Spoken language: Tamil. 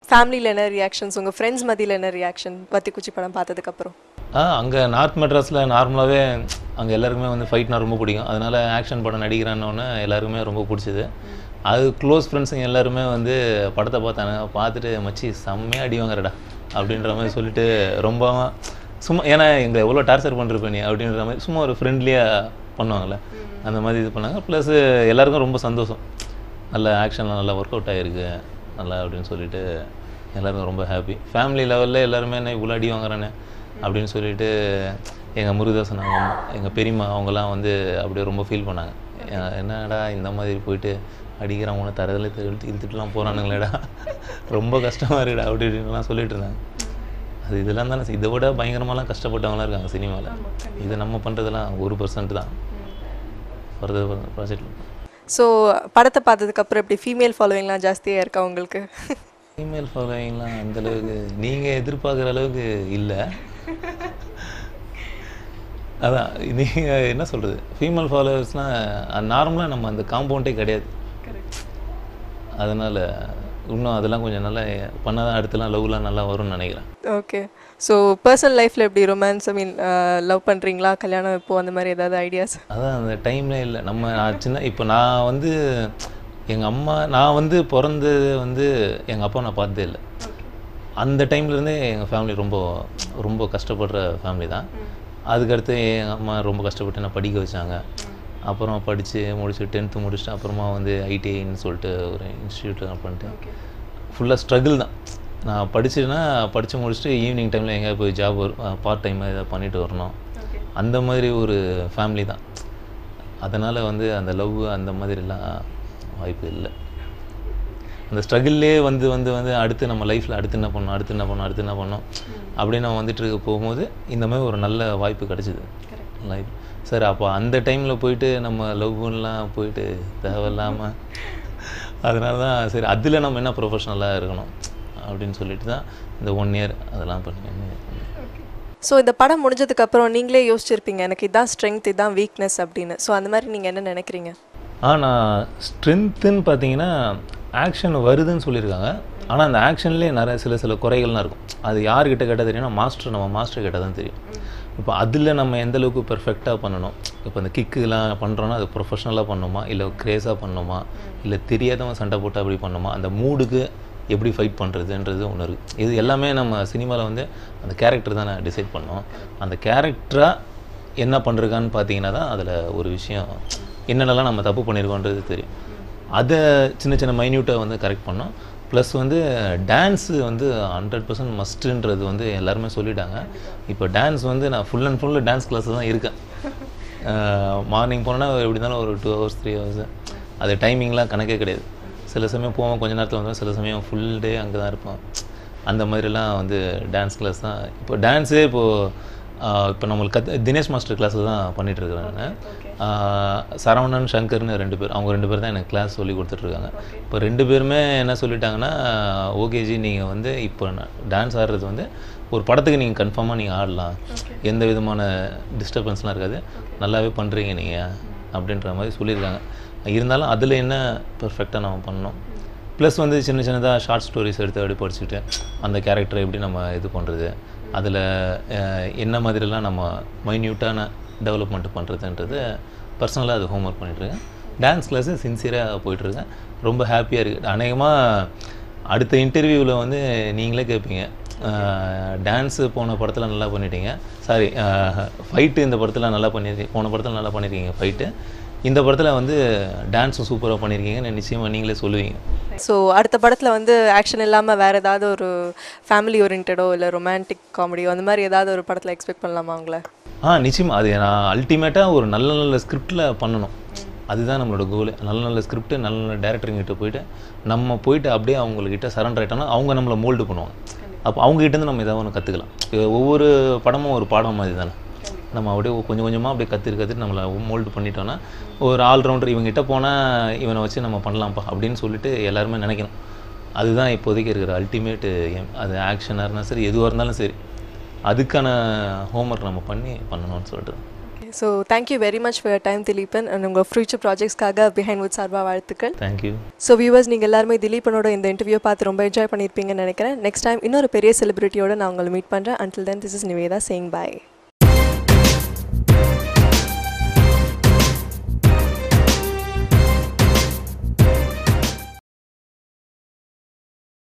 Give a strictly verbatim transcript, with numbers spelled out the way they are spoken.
ஃபேமிலியில் என்ன ரியாக்ஷன்ஸ், உங்கள் ஃப்ரெண்ட்ஸ் மத்தியில் என்ன ரியாக்ஷன் வத்திக்குச்சி படம் பார்த்ததுக்கப்புறம்? ஆ அங்கே நார்த் மெட்ராஸில் நார்மலாகவே அங்கே எல்லாருக்குமே வந்து ஃபைட்னா ரொம்ப பிடிக்கும். அதனால் ஆக்ஷன் படம் நடிக்கிறான்னொன்னே எல்லாருக்குமே ரொம்ப பிடிச்சிது. அது க்ளோஸ் ஃப்ரெண்ட்ஸுங்க எல்லாருமே வந்து படத்தை பார்த்தாங்க. பார்த்துட்டு மச்சி செம்மையாக அடி வாங்குறடா அப்படின்ற மாதிரி சொல்லிட்டு ரொம்ப சும்மா, ஏன்னா எங்களை எவ்வளோ டார்ச்சர் பண்ணிருப்பேன் நீ அப்படின்ற மாதிரி சும்மா ஒரு ஃப்ரெண்ட்லியாக பண்ணுவாங்கள்ல, அந்த மாதிரி இது பண்ணாங்க. ப்ளஸ் எல்லாருக்கும் ரொம்ப சந்தோஷம், நல்ல ஆக்ஷன்லாம் நல்லா ஒர்க் அவுட் ஆகிருக்கு நல்லா அப்படின்னு சொல்லிட்டு எல்லாருக்கும் ரொம்ப ஹாப்பி. ஃபேமிலி லெவலில் எல்லாருமே என்ன இவ்வளோ அடி வாங்குறானே அப்படின்னு சொல்லிட்டு எங்கள் முருகதாசன் அவங்க எங்கள் பெரியம்மா அவங்கெல்லாம் வந்து அப்படியே ரொம்ப ஃபீல் பண்ணாங்க. என்னடா இந்த மாதிரி போயிட்டு அடிக்கிறவங்க தரதில் இழுத்து இழுத்துட்டுலாம் போகிறானுங்களேடா, ரொம்ப கஷ்டமாக இருக்குடா அப்படி இப்படின்லாம் சொல்லிட்டு இருந்தாங்க. அது இதெல்லாம் தானே, இதை விட பயங்கரமாலாம் கஷ்டப்பட்டவங்களாம் இருக்காங்க சினிமாவில். இது நம்ம பண்ணுறதெல்லாம் ஒரு பர்சன்ட் தான் ஃபர்தர் ப்ராஜெக்டில். ஸோ படத்தை பார்த்ததுக்கப்புறம் எப்படி ஃபீமேல் ஃபாலோவிங்லாம் ஜாஸ்தியாக இருக்கா உங்களுக்கு? ஃபீமேல் ஃபாலோவிங்லாம் அந்தளவுக்கு நீங்கள் எதிர்பார்க்குற அளவுக்கு இல்லை. அதான் நீங்கள் என்ன சொல்கிறது, ஃபீமேல் ஃபாலோவர்ஸ்னால் நார்மலாக நம்ம அந்த காம்பவுண்டே கிடையாது. அதனால் இன்னும் அதெல்லாம் கொஞ்சம் நல்லா பண்ணால் தான் அடுத்தலாம் லவ்லாம் நல்லா வரும்னு நினைக்கிறேன். ஓகே. ஸோ பர்சனல் லைஃப்பில் எப்படி ரொமான்ஸ், ஐ மீன் லவ் பண்ணுறீங்களா, கல்யாணம் இப்போது அந்த மாதிரி ஏதாவது ஐடியாஸ்? அதான் அந்த டைம்லே இல்லை. நம்ம நான் சின்ன இப்போ நான் வந்து எங்கள் அம்மா நான் வந்து பிறந்தது வந்து எங்கள் அப்பா நான் பார்த்ததே இல்லை. அந்த டைம்லேருந்தே எங்கள் ஃபேமிலி ரொம்ப ரொம்ப கஷ்டப்படுற ஃபேமிலி தான். அதுக்கடுத்து எங்கள் அம்மா ரொம்ப கஷ்டப்பட்டு நான் படிக்க வச்சாங்க. அப்புறம் படித்து முடிச்சு டென்த்து முடிச்சுட்டு அப்புறமா வந்து ஐடிஐன்னு சொல்லிட்டு ஒரு இன்ஸ்டியூட்டில் பண்ணிட்டு ஃபுல்லாக ஸ்ட்ரகிள் தான். நான் படிச்சுன்னா படித்து முடிச்சுட்டு ஈவினிங் டைமில் எங்கேயாவது போய் ஜாப் வரும், பார்ட் டைம் ஏதாவது பண்ணிட்டு வரணும், அந்த மாதிரி ஒரு ஃபேமிலி தான். அதனால் வந்து அந்த லவ் அந்த மாதிரிலாம் வாய்ப்பு இல்லை. அந்த ஸ்ட்ரகிள்லே வந்து வந்து வந்து அடுத்து நம்ம லைஃப்பில் அடுத்து என்ன பண்ணோம் அடுத்து என்ன பண்ணோம் அடுத்து என்ன பண்ணோம் அப்படின்னு நம்ம வந்துட்டு இருக்க போகும்போது இந்த மாதிரி ஒரு நல்ல வாய்ப்பு கிடச்சிது லைஃப். சார் அப்போ அந்த டைமில் போயிட்டு நம்ம லவ்லாம் போயிட்டு தேவையில்லாமல், அதனால தான் சரி அதில் நம்ம என்ன ப்ரொஃபஷ்னலாக இருக்கணும் அப்படின்னு சொல்லிட்டு தான் இந்த ஒன் இயர் அதெல்லாம் பண்ணி. ஸோ இந்த படம் முடிஞ்சதுக்கப்புறம் நீங்களே யோசிச்சிருப்பீங்க எனக்கு இதுதான் ஸ்ட்ரென்த் இதுதான் வீக்னஸ் அப்படின்னு. ஸோ அந்த மாதிரி நீங்கள் என்ன நினைக்கிறீங்க? ஆ நான் ஸ்ட்ரென்த்துன்னு பார்த்தீங்கன்னா ஆக்ஷன் வருதுன்னு சொல்லியிருக்காங்க. ஆனால் அந்த ஆக்ஷன்லேயே நிறைய சில சில குறைகள்லாம் இருக்கும். அது யார்கிட்ட கேட்டால் தெரியும்னா மாஸ்டர், நம்ம மாஸ்டர் கேட்டால் தான் தெரியும். இப்போ அதில் நம்ம எந்தளவுக்கு பெர்ஃபெக்டாக பண்ணணும். இப்போ அந்த கிக்குலாம் பண்ணுறோன்னா அது ப்ரொஃபஷ்னலாக பண்ணணுமா, இல்லை கிரேஸாக பண்ணணுமா, இல்லை தெரியாதவன் சண்டை போட்டு அப்படி பண்ணணுமா, அந்த மூடுக்கு எப்படி ஃபைட் பண்ணுறதுன்றது ஒன்று இருக்குது. இது எல்லாமே நம்ம சினிமாவில் வந்து அந்த கேரக்டர் தான் நான் டிசைட் பண்ணோம். அந்த கேரக்டராக என்ன பண்ணுறக்கான்னு பார்த்தீங்கன்னா தான் அதில் ஒரு விஷயம் என்னென்னலாம் நம்ம தப்பு பண்ணியிருக்கோன்றது தெரியும். அதை சின்ன சின்ன மைன்யூட்டாக வந்து கரெக்ட் பண்ணோம். ப்ளஸ் வந்து டான்ஸு வந்து ஹண்ட்ரட் பர்சன்ட் மஸ்ட்டுன்றது வந்து எல்லாருமே சொல்லிட்டாங்க. இப்போ டான்ஸ் வந்து நான் ஃபுல் அண்ட் ஃபுல்லு டான்ஸ் கிளாஸில் தான் இருக்கேன். மார்னிங் போனோன்னா எப்படி இருந்தாலும் ஒரு டூ ஹவர்ஸ் த்ரீ ஹவர்ஸு அது டைமிங்லாம் கணக்கே கிடையாது. சில சமயம் போவோம் கொஞ்சம் நேரத்தில் வந்தோம், சில சமயம் ஃபுல் டே அங்கே தான் இருப்போம். அந்த மாதிரிலாம் வந்து டான்ஸ் கிளாஸ் தான். இப்போ டான்ஸே இப்போது இப்போ நம்மளுக்கு கற்று தினேஷ் மாஸ்டர் கிளாஸில் தான் பண்ணிகிட்ருக்கிறேன் நான். சரவணன் சங்கர்னு ரெண்டு பேர், அவங்க ரெண்டு பேர் தான் எனக்கு கிளாஸ் சொல்லி கொடுத்துட்ருக்காங்க. இப்போ ரெண்டு பேருமே என்ன சொல்லிட்டாங்கன்னா, ஓகேஜி நீங்கள் வந்து இப்போ டான்ஸ் ஆடுறது வந்து ஒரு படத்துக்கு நீங்கள் கன்ஃபார்மாக நீங்கள் ஆடலாம், எந்த விதமான டிஸ்டர்பன்ஸ்லாம் இருக்காது, நல்லாவே பண்ணுறீங்க நீங்கள் அப்படின்ற மாதிரி சொல்லியிருக்காங்க. இருந்தாலும் அதில் என்ன பெர்ஃபெக்டாக நம்ம பண்ணணும். ப்ளஸ் வந்து சின்ன சின்னதாக ஷார்ட் ஸ்டோரிஸ் எடுத்து அப்படி படிச்சுட்டு அந்த கேரக்டரை எப்படி நம்ம இது பண்ணுறது, அதில் என்ன மாதிரிலாம் நம்ம மைன்யூட்டான டெவலப்மெண்ட் பண்ணுறதுன்றது பர்சனலாக அது ஹோம் ஒர்க் பண்ணிகிட்ருக்கேன். டான்ஸ் கிளாஸு சின்சியராக போயிட்டுருக்கேன். ரொம்ப ஹாப்பியாக இருக்குது. அநேகமாக அடுத்த இன்டர்வியூவில் வந்து நீங்களே கேட்பீங்க, டான்ஸு போன படத்தில் நல்லா பண்ணிட்டீங்க, சாரி ஃபைட்டு இந்த படத்தில் நல்லா பண்ணியிருக்கீங்க, போன படத்தில் நல்லா பண்ணியிருக்கீங்க ஃபைட்டு, இந்த படத்தில் வந்து டான்ஸும் சூப்பராக பண்ணியிருக்கீங்கன்னு நிச்சயமாக நீங்களே சொல்லுவீங்க. ஸோ அடுத்த படத்தில் வந்து ஆக்ஷன் இல்லாமல் வேறு ஏதாவது ஒரு ஃபேமிலி ஓரியன்டோ இல்லை ரொமான்டிக் காமெடியோ அந்த மாதிரி ஏதாவது ஒரு படத்தில் எக்ஸ்பெக்ட் பண்ணலாமா அவங்கள? ஆ நிச்சயமாக. அது நான் அல்டிமேட்டாக ஒரு நல்ல நல்ல ஸ்கிரிப்டில் பண்ணணும், அதுதான் நம்மளோட கோல். நல்ல நல்ல ஸ்கிரிப்ட் நல்ல நல்ல டேரக்டருங்கிட்ட போய்ட்டு நம்ம போய்ட்டு அப்படியே அவங்கக்கிட்ட சரண்டர் ஆகிட்டோம்னா அவங்க நம்மளை மோல்டு பண்ணுவாங்க. அப்போ அவங்ககிட்டேருந்து நம்ம ஏதாவது ஒன்று கற்றுக்கலாம். ஒவ்வொரு படமும் ஒரு பாடம் மாதிரி தானே, நம்ம அப்படியே கொஞ்சம் கொஞ்சமாக அப்படியே கற்றுட்டு கற்றுட்டு நம்மளை மோல்டு பண்ணிட்டோன்னா ஒரு ஆல்ரவுண்டர் இவங்ககிட்ட போனால் இவனை வச்சு நம்ம பண்ணலாம்ப்பா அப்படின்னு சொல்லிட்டு எல்லாருமே நினைக்கணும். அதுதான் இப்போதைக்கு இருக்கிற அல்டிமேட்டு எம். அது ஆக்ஷனாக இருந்தாலும் சரி எதுவாக இருந்தாலும் சரி அதுக்கான ஹோம்ஒர்க் நம்ம பண்ணி பண்ணணும்னு சொல்லிட்டு. So thank you very much for time Dilipan and உங்கள் ஃபியூச்சர் ப்ராஜெக்ட்ஸ்க்காக பிஹைண்ட்வுட் சார்பாக வாழ்த்துக்கள். தேங்க்யூ. ஸோ வியூவர்ஸ், நீங்கள் எல்லாருமே திலீபனோட இந்த இன்டர்வியூ பார்த்து ரொம்ப என்ஜாய் பண்ணியிருப்பீங்கன்னு நினைக்கிறேன். நெக்ஸ்ட் டைம் இன்னொரு பெரிய செலிபிரிட்டியோட நான் உங்களை மீட் பண்ணுறேன். Until then this is Nivetha saying by.